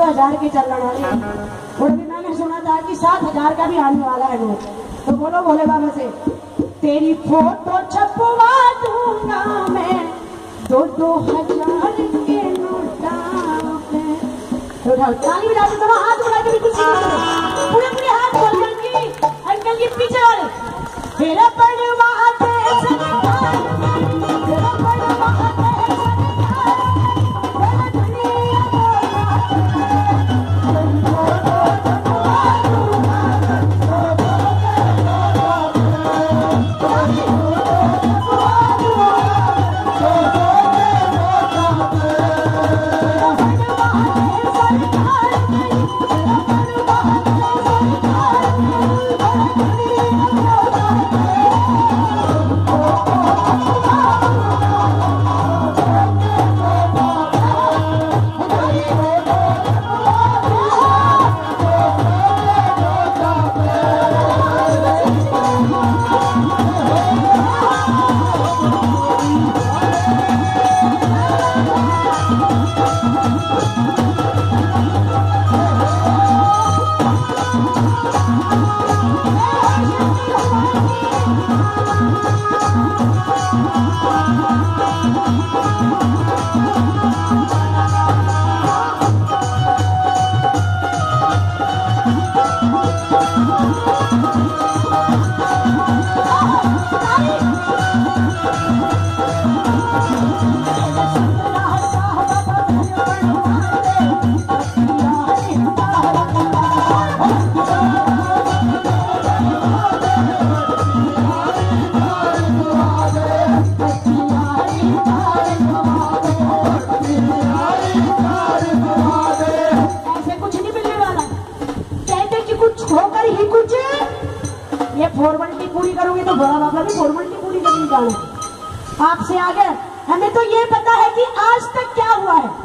1000 के चलने वाले। और भी मैंने सुना था कि 7000 का भी आने वाला है वो। तो बोलो भोले बाबा से, तेरी फोटो छपवा दूंगा मैं 2-2000 के नोटा पे। उठाओ ताली बजा दो, हाथ उठा के बिल्कुल पूरे पूरे हाथ खोल के अंकल के पीछे वाले। तेरा पड़वा दे सरकार, तेरा पड़वा दे सरकार, तेरा दुनिया फॉर्मेलिटी पूरी करोगे तो भोला बाबा भी फॉर्मेलिटी पूरी करनी जाना। आपसे आगे हमें तो ये पता है कि आज तक क्या हुआ है।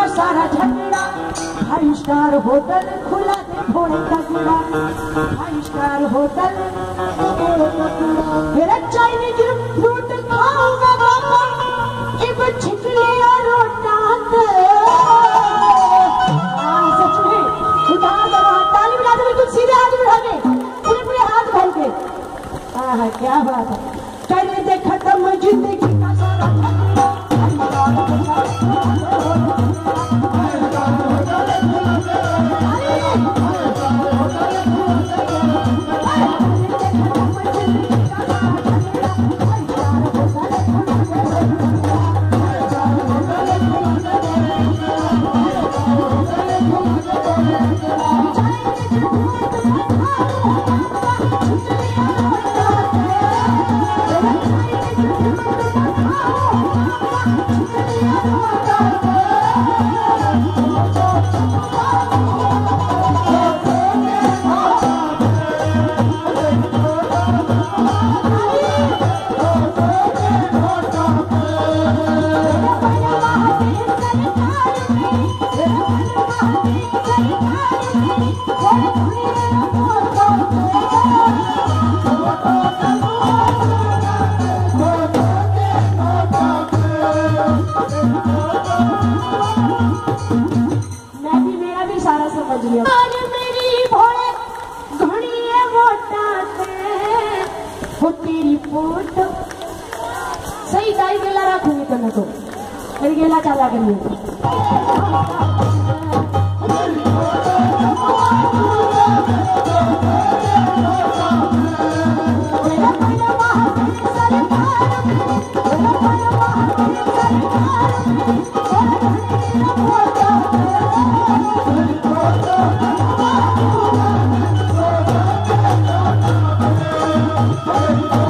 मेरा सारा झगड़ा 5 स्टार होटल खुला दे भोरे का कूड़ा 5 स्टार होटल मेरा चाइनीज फ्रूट खाऊंगा बाबा इब छिकले रोटा सच में उठा दो ताली बजा दो बिल्कुल सीधे हाथ उठा के पूरे पूरे हाथ खोल के हाँ क्या बात है कहने देखा तो मुझे देखी का सारा तेरी फोटो सही दाई गेला रखूंगी तो न तो मेरी गेला चला करनी Hey!